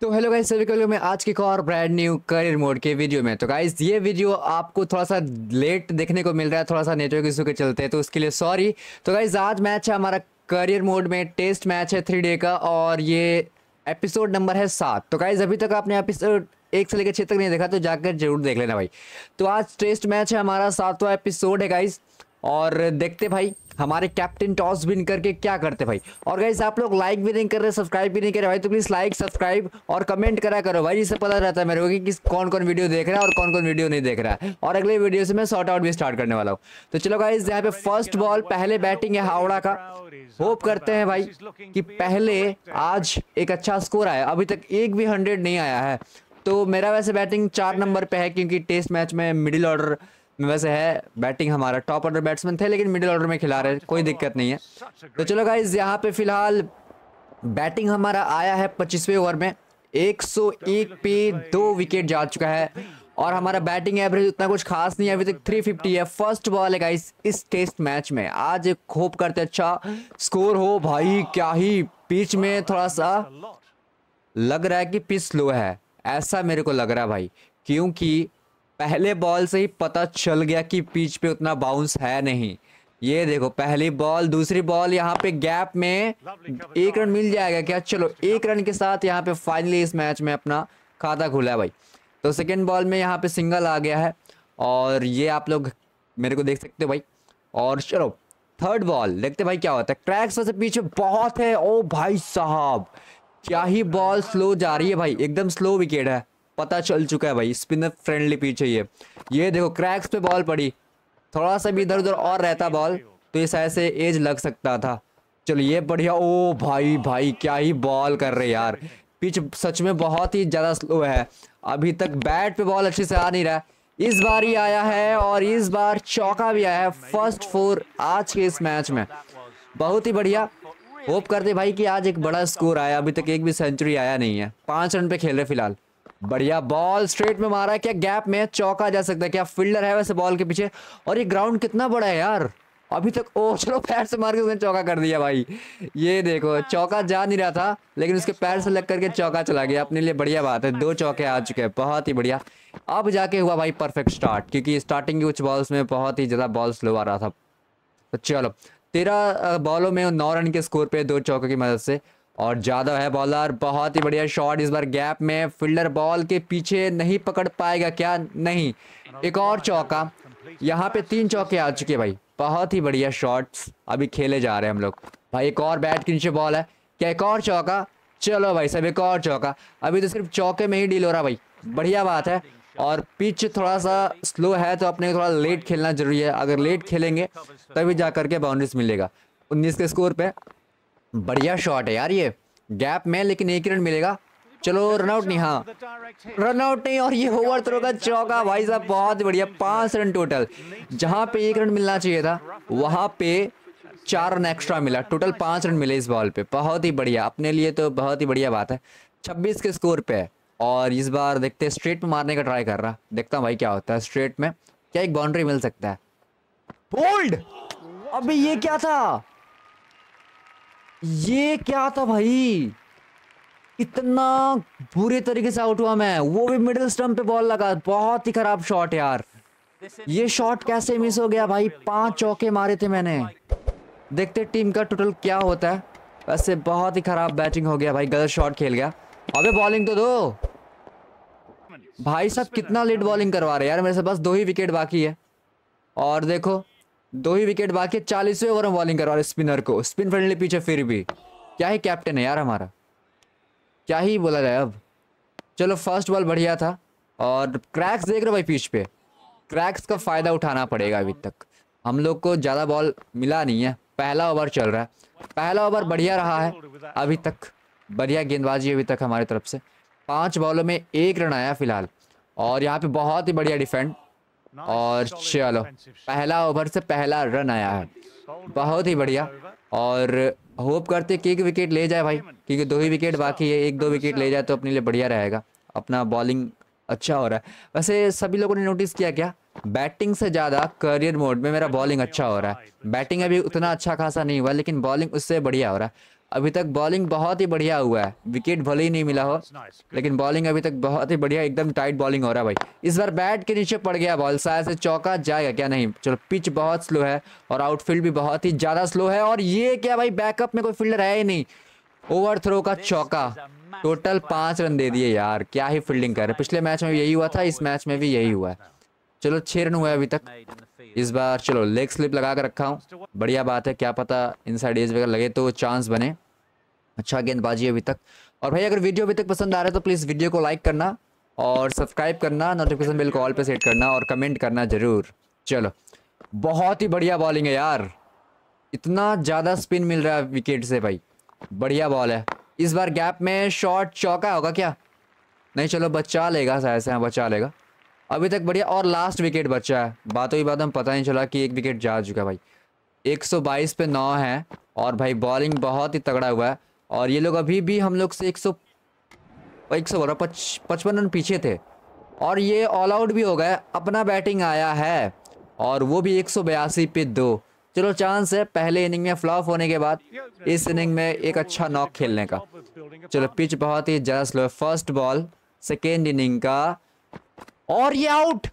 तो hello guys, सभी को मैं आज की एक और ब्रांड न्यू करियर मोड के वीडियो में। तो गाइस ये वीडियो आपको थोड़ा सा लेट देखने को मिल रहा है, थोड़ा सा नेटवर्क इशू के चलते, तो उसके लिए सॉरी। तो गाइस आज मैच है हमारा करियर मोड में, टेस्ट मैच है 3 डे का और ये एपिसोड नंबर है 7। तो गाइस अभी तक आपने एपिसोड 1 से लेकर 6 तक नहीं देखा तो जाकर जरूर देख लेना भाई। तो आज टेस्ट मैच है हमारा 7वां एपिसोड है गाइस, और देखते भाई हमारे कैप्टन टॉस विन करके क्या करते भाई। और गाइस आप लोग लाइक भी नहीं कर रहे, सब्सक्राइब भी नहीं कर रहे भाई, तो प्लीज लाइक सब्सक्राइब और कमेंट करा करो भाई, जिससे पता रहता है मेरे को कि कौन कौन वीडियो देख रहा है और कौन कौन वीडियो नहीं देख रहा है। और अगले वीडियो से मैं सॉर्ट आउट भी स्टार्ट करने वाला हूँ। तो चलो गाइस यहाँ पे फर्स्ट बॉल, पहले बैटिंग है हावड़ा का। होप करते हैं भाई कि पहले आज एक अच्छा स्कोर आया। अभी तक एक भी 100 नहीं आया है। तो मेरा वैसे बैटिंग 4 नंबर पे है, क्योंकि टेस्ट मैच में मिडिल ऑर्डर में वैसे है बैटिंग, हमारा टॉप ऑर्डर बैट्समैन थे लेकिन मिडिल ऑर्डर में खिला रहे, कोई दिक्कत नहीं है। तो चलो गाइस यहाँ पे फिलहाल बैटिंग हमारा आया है 25वें ओवर में, 101 पे 2 विकेट जा चुका है और हमारा बैटिंग एवरेज उतना कुछ खास नहीं है, अभी तक 350 है। फर्स्ट बॉल है गाइस इस टेस्ट मैच में। आज होप करते अच्छा स्कोर हो भाई। क्या ही पिच में थोड़ा सा लग रहा है कि पिच स्लो है, ऐसा मेरे को लग रहा है भाई, क्योंकि पहले बॉल से ही पता चल गया कि पिच पे उतना बाउंस है नहीं। ये देखो पहली बॉल, दूसरी बॉल, यहाँ पे गैप में 1 रन मिल जाएगा क्या? चलो 1 रन के साथ यहाँ पे फाइनली इस मैच में अपना खाता खुला है भाई। तो सेकेंड बॉल में यहाँ पे सिंगल आ गया है और ये आप लोग मेरे को देख सकते हो भाई। और चलो थर्ड बॉल देखते भाई क्या होता है। क्रैक्स वैसे पीछे बहुत है, ओ भाई साहब क्या ही बॉल स्लो जा रही है भाई, एकदम स्लो विकेट है, पता चल चुका है भाई। स्पिनर फ्रेंडली पीछे ये देखो क्रैक्स पे बॉल पड़ी, थोड़ा सा भी इधर उधर और रहता बॉल तो ये शायद से एज लग सकता था। चलो ये बढ़िया, ओ भाई भाई क्या ही बॉल कर रहे यार। पिच सच में बहुत ही ज़्यादा स्लो है, अभी तक बैट पे बॉल अच्छे से आ नहीं रहा। इस बार ही आया है और इस बार चौका भी आया है। फर्स्ट 4 आज के इस मैच में, बहुत ही बढ़िया। होप करते भाई कि आज एक बड़ा स्कोर आया, अभी तक एक भी सेंचुरी आया नहीं है। 5 रन पे खेल रहे फिलहाल। बढ़िया बॉल स्ट्रेट में मारा है, क्या गैप में चौका जा सकता है क्या? फील्डर है वैसे बॉल के पीछे, और ये ग्राउंड कितना बड़ा है यार अभी तक। ओ चलो पैर से मार के उसने चौका कर दिया भाई। ये देखो चौका जा नहीं रहा था लेकिन उसके पैर से लग करके चौका चला गया, अपने लिए बढ़िया बात है। 2 चौके आ चुके हैं, बहुत ही बढ़िया। अब जाके हुआ भाई परफेक्ट स्टार्ट, क्योंकि स्टार्टिंग के कुछ बॉल्स में बहुत ही ज़्यादा बॉल स्लो आ रहा था। तो चलो 13 बॉलों में 9 रन के स्कोर पे 2 चौकों की मदद से। और ज़्यादा है बॉलर, बहुत ही बढ़िया शॉट इस बार गैप में, फील्डर बॉल के पीछे नहीं पकड़ पाएगा क्या? नहीं, एक और चौका। यहाँ पे 3 चौके आ चुके भाई, बहुत ही बढ़िया शॉट्स अभी खेले जा रहे हैं हम लोग भाई। एक और बैट के नीचे बॉल है, क्या एक और चौका? चलो भाई सब एक और चौका। अभी तो सिर्फ चौके में ही डील हो रहा भाई, बढ़िया बात है। और पिच थोड़ा सा स्लो है तो अपने थोड़ा लेट खेलना जरूरी है, अगर लेट खेलेंगे तभी जा करके बाउंड्रीज मिलेगा। 19 के स्कोर पे बढ़िया शॉट है यार ये गैप में, लेकिन 1 रन मिलेगा। चलो रनआउट नहीं, हाँ रनआउट नहीं, और ये ओवर थ्रो का चौका भाई साहब, बहुत बढ़िया। 5 रन टोटल, जहां पे 1 रन मिलना चाहिए था वहां पे 4 रन एक्स्ट्रा मिला, टोटल 5 रन मिले इस बॉल पे। बहुत ही बढ़िया, अपने लिए तो बहुत ही बढ़िया बात है। 26 के स्कोर पे है और इस बार देखते हैं स्ट्रेट में मारने का ट्राई कर रहा, देखता हूँ भाई क्या होता है। स्ट्रेट में क्या एक बाउंड्री मिल सकता है? बोल्ड, अबे ये क्या था? ये क्या था भाई? इतना बुरे तरीके से आउट हुआ मैं, वो भी मिडिल स्टंप पे बॉल लगा। बहुत ही खराब शॉट यार, ये शॉट कैसे मिस हो गया भाई? 5 चौके मारे थे मैंने। देखते टीम का टोटल क्या होता है। वैसे बहुत ही खराब बैटिंग हो गया भाई, गलत शॉट खेल गया। अबे बॉलिंग तो दो भाई साहब, कितना लेट बॉलिंग करवा रहे यार। मेरे से बस 2 ही विकेट बाकी है और देखो 2 ही विकेट बाकी है। 40वें ओवर में बॉलिंग करवा रहे स्पिनर को, स्पिन फ्रेंडली पीछे। फिर भी क्या ही कैप्टन है यार हमारा, क्या ही बोला जाए अब। चलो फर्स्ट बॉल बढ़िया था और क्रैक्स देख रहे हो भाई पिच पे, क्रैक्स का फ़ायदा उठाना पड़ेगा। अभी तक हम लोग को ज़्यादा बॉल मिला नहीं है, पहला ओवर चल रहा है। पहला ओवर बढ़िया रहा है अभी तक, बढ़िया गेंदबाजी अभी तक हमारी तरफ से। 5 बॉलों में 1 रन आया फिलहाल और यहाँ पे बहुत ही बढ़िया डिफेंड। और चलो पहला ओवर से पहला रन आया है, बहुत ही बढ़िया। और होप करते कि 1 विकेट ले जाए भाई, क्योंकि 2 ही विकेट बाकी है। 1-2 विकेट ले जाए तो अपने लिए बढ़िया रहेगा, अपना बॉलिंग अच्छा हो रहा है। वैसे सभी लोगों ने नोटिस किया क्या, बैटिंग से ज़्यादा करियर मोड में मेरा बॉलिंग अच्छा हो रहा है। बैटिंग अभी उतना अच्छा खासा नहीं हुआ लेकिन बॉलिंग उससे बढ़िया हो रहा है। अभी तक बॉलिंग बहुत ही बढ़िया हुआ है, विकेट भले ही नहीं मिला हो लेकिन बॉलिंग अभी तक बहुत ही बढ़िया, एकदम टाइट बॉलिंग हो रहा है भाई। इस बार बैट के नीचे पड़ गया बॉल, शायद से चौका जाएगा क्या, नहीं। चलो पिच बहुत स्लो है और आउटफील्ड भी बहुत ही ज़्यादा स्लो है। और ये क्या भाई, बैकअप में कोई फील्डर है ही नहीं, ओवर थ्रो का चौका। टोटल 5 रन दे दिए यार, क्या ही फील्डिंग कर रहे। पिछले मैच में भी यही हुआ था, इस मैच में भी यही हुआ है। चलो 6 रन हुआ है अभी तक। इस बार चलो लेग स्लिप लगा कर रखा हूँ, बढ़िया बात है, क्या पता इनसाइड एज वगैरह लगे तो चांस बने। अच्छा गेंदबाजी अभी तक। और भाई अगर वीडियो अभी तक पसंद आ रहा है तो प्लीज़ वीडियो को लाइक करना और सब्सक्राइब करना, नोटिफिकेशन बिल को ऑल पे सेट करना और कमेंट करना ज़रूर। चलो बहुत ही बढ़िया बॉलिंग है यार, इतना ज़्यादा स्पिन मिल रहा है विकेट से भाई, बढ़िया बॉल है। इस बार गैप में शॉट चौका होगा क्या, नहीं चलो बचा लेगा शायद से, हाँ बचा लेगा। अभी तक बढ़िया, और लास्ट विकेट बचा है। बातों ही बात में पता नहीं चला कि एक विकेट जा चुका है भाई। 122 पे 9 है और भाई बॉलिंग बहुत ही तगड़ा हुआ है। और ये लोग अभी भी हम लोग से 155 रन पीछे थे और ये ऑल आउट भी हो गए, अपना बैटिंग आया है और वो भी 182 पे 2। चलो चांस है पहले इनिंग में फ्लॉप होने के बाद इस इनिंग में एक अच्छा नॉक खेलने का। चलो पिच बहुत ही ज़्यादा स्लो है। फर्स्ट बॉल सेकेंड इनिंग का और ये out,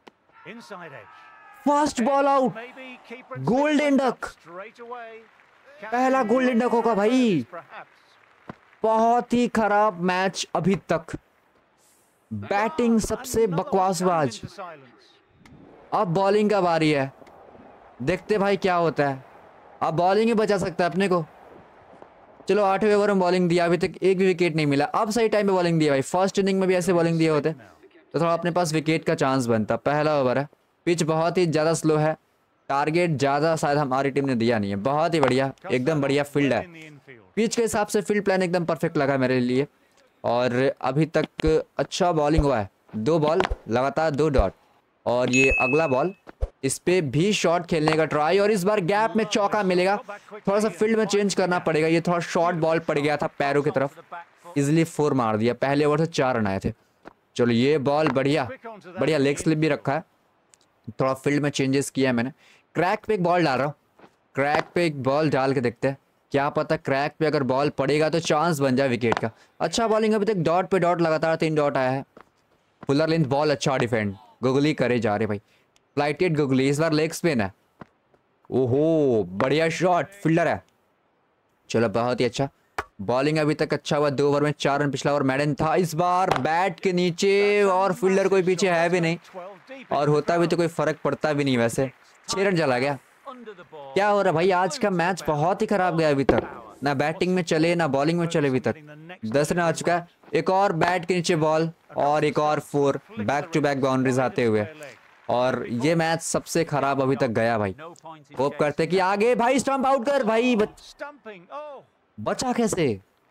first ball out, golden duck, पहला गोल्डन डक होगा भाई। बहुत ही खराब मैच अभी तक, बैटिंग सबसे बकवास आज। अब बॉलिंग का बारी है, देखते भाई क्या होता है। अब बॉलिंग ही बचा सकता है अपने को। चलो 8वें ओवर में बॉलिंग दिया, अभी तक एक भी विकेट नहीं मिला। अब सही टाइम पे बॉलिंग दिया भाई, फर्स्ट इनिंग में भी ऐसे बॉलिंग दिए होते तो थोड़ा अपने पास विकेट का चांस बनता। पहला ओवर है, पिच बहुत ही ज़्यादा स्लो है, टारगेट ज़्यादा शायद हमारी टीम ने दिया नहीं है। बहुत ही बढ़िया, एकदम बढ़िया फील्ड है, पिच के हिसाब से फील्ड प्लान एकदम परफेक्ट लगा मेरे लिए। और अभी तक अच्छा बॉलिंग हुआ है, 2 बॉल लगातार 2 डॉट। और ये अगला बॉल, इस पे भी शॉट खेलने का ट्राई और इस बार गैप में चौका मिलेगा। थोड़ा सा फील्ड में चेंज करना पड़ेगा, ये थोड़ा शॉर्ट बॉल पड़ गया था पैरों की तरफ, इजिली 4 मार दिया। पहले ओवर से 4 रन आए थे। चलो ये बॉल बढ़िया बढ़िया, लेग स्लिप भी रखा है, थोड़ा फील्ड में चेंजेस किया है मैंने। क्रैक पे एक बॉल डाल रहा हूँ, क्रैक पे एक बॉल डाल के देखते हैं, क्या पता क्रैक पे अगर बॉल पड़ेगा तो चांस बन जाए विकेट का। अच्छा बॉलिंग अभी तक, डॉट पे डॉट लगातार 3 डॉट आया है। फुलर लेंथ बॉल, अच्छा डिफेंड, गुगली करे जा रहे भाई, फ्लाइटेड गुगली। इस बार लेग स्पिन है, ओहो बढ़िया शॉट, फील्डर है। चलो बहुत ही अच्छा, बॉलिंग अभी तक अच्छा हुआ। 2 ओवर में 4 रन, पिछला ओवर मैडन था। इस बार बैट के नीचे और फील्डर कोई पीछे है भी नहीं, और होता भी तो कोई फर्क पड़ता भी नहीं वैसे। 6 रन चला गया। क्या हो रहा भाई, आज का मैच बहुत ही खराब गया अभी तक, ना बैटिंग में चले ना बॉलिंग में चले। अभी तक 10 रन आ चुका है, एक और बैट के नीचे बॉल और एक और 4, बैक टू बैक बाउंड्रीज आते हुए। और ये मैच सबसे खराब अभी तक गया भाई। होप करते कि आगे भाई स्टंप आउट कर भाई, बचा कैसे,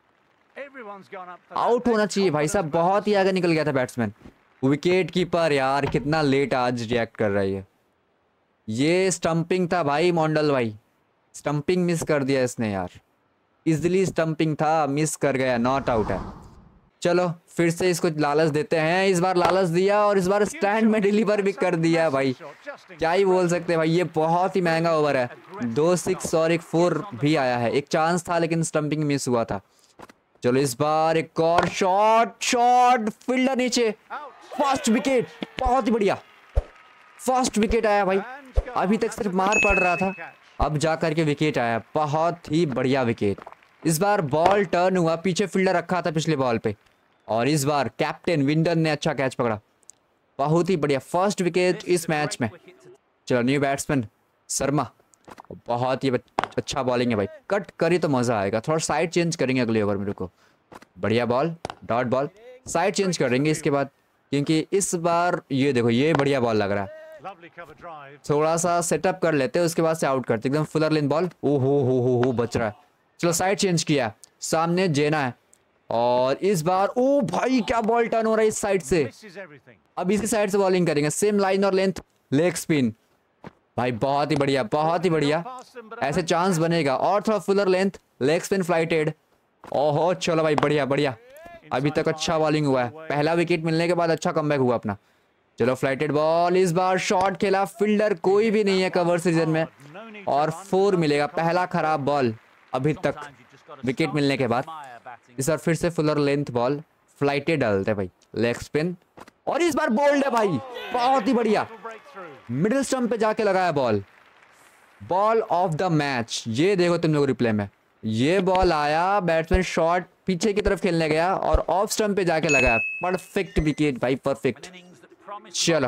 आउट होना चाहिए भाई साहब, बहुत ही आगे निकल गया था बैट्समैन। विकेट कीपर यार कितना लेट आज रिएक्ट कर रही है। ये स्टंपिंग था भाई, मोंडल भाई स्टंपिंग मिस कर दिया इसने यार, इजिली स्टंपिंग था, मिस कर गया, नॉट आउट है। चलो फिर से इसको लालच देते हैं, इस बार लालच दिया और इस बार स्टैंड में डिलीवर भी कर दिया भाई, क्या ही बोल सकते हैं भाई। ये बहुत ही महंगा ओवर है, 2 6 और एक 4 भी आया है। एक चांस था लेकिन स्टंपिंग मिस हुआ था। चलो इस बार एक और शॉट, फील्डर नीचे, फर्स्ट विकेट, बहुत ही बढ़िया फर्स्ट विकेट आया भाई। अभी तक सिर्फ मार पड़ रहा था, अब जा करके विकेट आया, बहुत ही बढ़िया विकेट। इस बार बॉल टर्न हुआ, पीछे फील्डर रखा था पिछले बॉल पे और इस बार कैप्टन विंडन ने अच्छा कैच पकड़ा, बहुत ही बढ़िया फर्स्ट विकेट इस मैच में। चलो न्यू बैट्समैन शर्मा, बहुत ही अच्छा बॉलिंग है भाई, कट करी तो मज़ा आएगा। थोड़ा साइड चेंज करेंगे अगले ओवर में, रुको, बढ़िया ball, dot ball, side change करेंगे इसके बाद, क्योंकि इस बार ये देखो ये बढ़िया बॉल लग रहा है। थोड़ा सा सेटअप कर लेते हैं उसके बाद से आउट करते, एकदम फुलर लेन बॉल, ओहो बच रहा है। चलो साइड चेंज किया, सामने जेना है और इस बार ओ भाई क्या बॉल टर्न हो रहा है इस साइड से, अब इसी साइड से बॉलिंग करेंगे, सेम लाइन और लेंथ, लेग स्पिन भाई, बहुत ही बढ़िया बहुत ही बढ़िया, ऐसे चांस बनेगा। और थोड़ा fuller length, leg spin flighted, ओहो चलो भाई बढ़िया बढ़िया, अभी तक अच्छा बॉलिंग हुआ है, पहला विकेट मिलने के बाद अच्छा कमबैक हुआ अपना। चलो फ्लाइटेड बॉल, इस बार शॉट खेला, फील्डर कोई भी नहीं है कवर सीजन में और 4 मिलेगा, पहला खराब बॉल अभी तक। विकेट मिलने के बाद। इस बार फिर से फुलर लेंथ बॉल फ्लाइटे डालते हैं भाई, लेग स्पिन, और इस बार बोल्ड है भाई, बहुत ही बढ़िया, मिडिल स्टंप पे जाके लगाया ball, ball of the match. ये देखो तुम लोग रिप्ले में, ये बॉल आया, बैट्समैन शॉट पीछे की तरफ खेलने गया और ऑफ स्टंप पे जाके लगाया, परफेक्ट विकेट भाई, परफेक्ट। चलो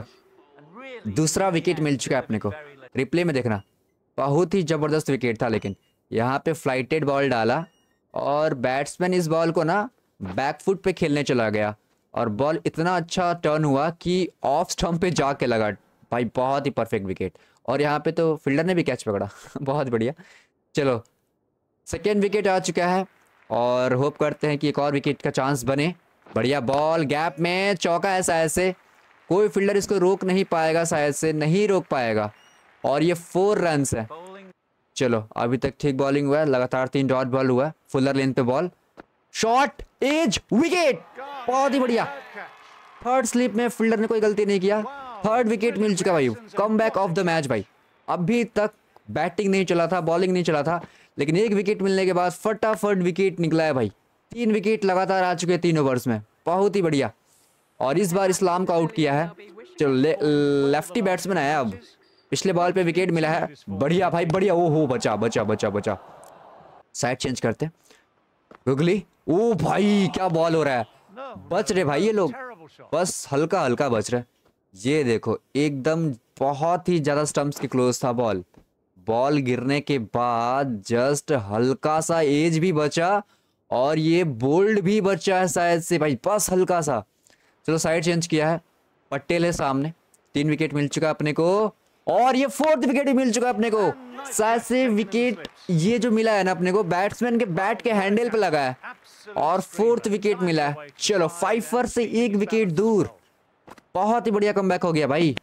दूसरा विकेट मिल चुका है अपने को, रिप्ले में देखना, बहुत ही जबरदस्त विकेट था, लेकिन यहाँ पे फ्लाइटेड बॉल डाला और बैट्समैन इस बॉल को ना बैकफुट पे खेलने चला गया और बॉल इतना अच्छा टर्न हुआ कि ऑफ स्टंप पे जाके लगा भाई, बहुत ही परफेक्ट विकेट। और यहाँ पे तो फील्डर ने भी कैच पकड़ा बहुत बढ़िया। चलो सेकेंड विकेट आ चुका है और होप करते हैं कि एक और विकेट का चांस बने। बढ़िया बॉल, गैप में चौका है, शायद से कोई फील्डर इसको रोक नहीं पाएगा, शायद से नहीं रोक पाएगा, और ये 4 रन्स है। चलो अभी तक ठीक बॉलिंग हुआ है, लगातार 3 डॉट बॉल हुआ है, फुलर लेंथ पे बॉल, शॉट, एज, विकेट, बहुत ही बढ़िया। थर्ड स्लिप में फील्डर ने कोई गलती नहीं किया, थर्ड विकेट मिल चुका भाई, come back of the match भाई। अभी तक बैटिंग नहीं चला था, बॉलिंग नहीं चला था, लेकिन एक विकेट मिलने के बाद फटाफट विकेट निकला है भाई, 3 विकेट लगातार आ चुके हैं 3 ओवर्स में, बहुत ही बढ़िया। और इस बार इस्लाम को आउट किया है। चलो लेफ्टी बैट्समैन आया, अब पिछले बॉल पे विकेट मिला है, बढ़िया भाई बढ़िया, ओ हो, बचा बचा बचा बचा। साइड चेंज करते, गुगली, ओ भाई क्या बॉल हो रहा है, बच रहे भाई ये लोग, बस हल्का हल्का बच रहे। ये देखो एकदम बहुत ही ज्यादा स्टंप्स के क्लोज था बॉल, बॉल गिरने के बाद जस्ट हल्का सा एज भी बचा और ये बोल्ड भी बचा है शायद से भाई, बस हल्का सा। चलो साइड चेंज किया है, पटेल है सामने, 3 विकेट मिल चुका अपने को और ये 4th विकेट भी मिल चुका अपने को। शायद से विकेट ये जो मिला है ना अपने को, बैट्समैन के बैट के हैंडल पे लगा है और 4th विकेट मिला है। चलो 5 से 1 विकेट दूर, बहुत ही बढ़िया कमबैक हो गया भाई,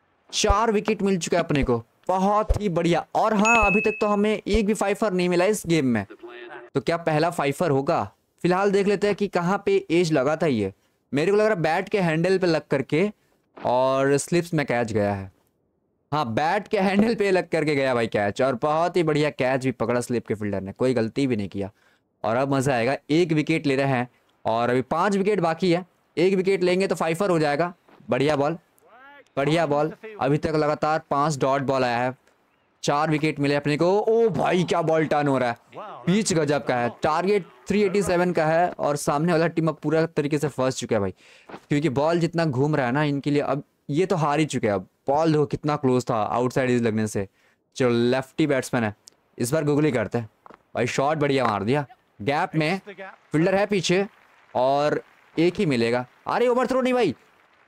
4 विकेट मिल चुका है अपने को, बहुत ही बढ़िया। और हाँ अभी तक तो हमें एक भी 5 नहीं मिला इस गेम में, तो क्या पहला 5 होगा? फिलहाल देख लेते हैं कि कहाँ पे एज लगा था। ये मेरे को लग रहा है बैट के हैंडल पे लग करके और स्लिप्स में कैच गया है। हाँ बैट के हैंडल पे लग करके गया भाई कैच, और बहुत ही बढ़िया कैच भी पकड़ा स्लिप के फील्डर ने, कोई गलती भी नहीं किया। और अब मजा आएगा, 1 विकेट ले रहे हैं और अभी 5 विकेट बाकी है, 1 विकेट लेंगे तो 5 हो जाएगा। बढ़िया बॉल, बढ़िया बॉल, अभी तक लगातार 5 डॉट बॉल आया है, 4 विकेट मिले अपने को। ओ भाई क्या बॉल टर्न हो रहा है, पिच गजब का है, टारगेट 387 का है और सामने वाला टीम अब पूरा तरीके से फंस चुका है भाई, क्योंकि बॉल जितना घूम रहा है ना इनके लिए, अब ये तो हार ही चुके हैं। अब बॉल देखो कितना क्लोज था आउटसाइड एज लगने से। चलो लेफ्टी बैट्समैन है, इस बार गुगली करते हैं भाई, शॉट बढ़िया मार दिया, गैप में फील्डर है पीछे और 1 ही मिलेगा। अरे ओवर थ्रो नहीं भाई,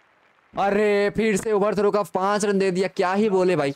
अरे फिर से ओवर थ्रो का 5 रन दे दिया, क्या ही बोले भाई,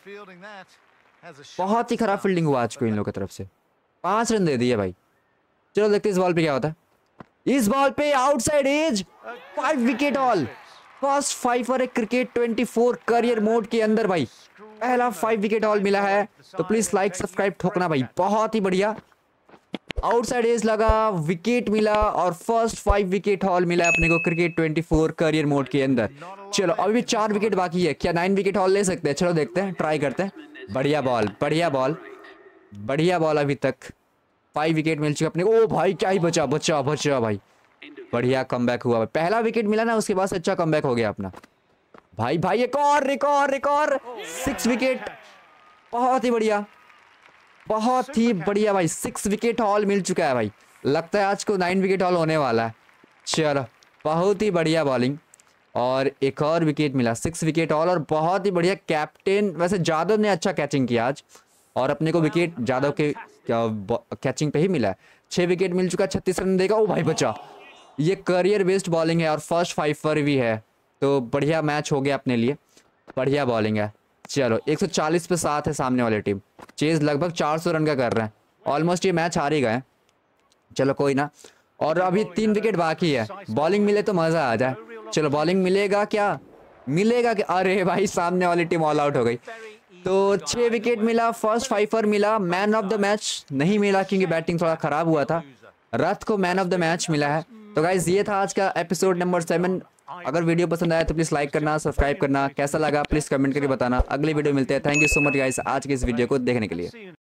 बहुत ही खराब फील्डिंग हुआ आज को इन लोगों की तरफ से, 5 रन दे दिए भाई। चलो देखते इस बॉल पे क्या होता है। इस बॉल पे outside edge, 5 wicket all, first 5 है क्रिकेट 24 करियर मोड के अंदर भाई, पहला 5 विकेट ऑल मिला है। तो प्लीज लाइक सब्सक्राइब ठोकना भाई, बहुत ही बढ़िया। आउटसाइड एज लगा, विकेट मिला और फर्स्ट 5 विकेट हॉल मिला अपने को क्रिकेट 24 करियर मोड के अंदर। चलो अभी भी 4 विकेट बाकी है, क्या 9 विकेट हॉल ले सकते हैं? चलो देखते हैं, ट्राई करते हैं। बढ़िया बॉल, बढ़िया बॉल, बढ़िया बॉल, अभी तक 5 विकेट मिल चुके अपने को। ओ भाई क्या ही बचा बचा बचा भाई, बढ़िया कमबैक हुआ, पहला विकेट मिला ना उसके बाद अच्छा कमबैक हो गया अपना भाई। भाई एक और, एक और, एक और, 6 विकेट, बहुत ही बढ़िया, बहुत ही बढ़िया भाई, 6 विकेट हॉल मिल चुका है भाई, लगता है आज को 9 विकेट हॉल होने वाला है। चलो बहुत ही बढ़िया बॉलिंग और एक और विकेट मिला, 6 विकेट हॉल और बहुत ही बढ़िया। कैप्टन वैसे जादव ने अच्छा कैचिंग किया आज और अपने को विकेट जादव के कैचिंग पे ही मिला है। 6 विकेट मिल चुका, 36 रन देगा। ओ भाई बचा, ये करियर बेस्ड बॉलिंग है और फर्स्ट 5 भी है, तो बढ़िया मैच हो गया अपने लिए, बढ़िया बॉलिंग है। चलो 140 पे 7 है सामने वाली टीम, चेज लगभग 400 रन का कर रहे हैं, ऑलमोस्ट ये मैच हार ही गए। चलो कोई ना, और अभी 3 विकेट बाकी है, बॉलिंग मिले तो मजा आ जाए। चलो बॉलिंग मिलेगा क्या, मिलेगा क्या? अरे भाई सामने वाली टीम ऑल आउट हो गई। तो 6 विकेट मिला, फर्स्ट 5 मिला, मैन ऑफ द मैच नहीं मिला क्योंकि बैटिंग थोड़ा खराब हुआ था, रथ को मैन ऑफ द मैच मिला है। तो गाइज ये था आज का एपिसोड नंबर 7। अगर वीडियो पसंद आया तो प्लीज लाइक करना, सब्सक्राइब करना, कैसा लगा प्लीज कमेंट करके बताना। अगले वीडियो मिलते हैं। Thank you so much guys आज के इस वीडियो को देखने के लिए।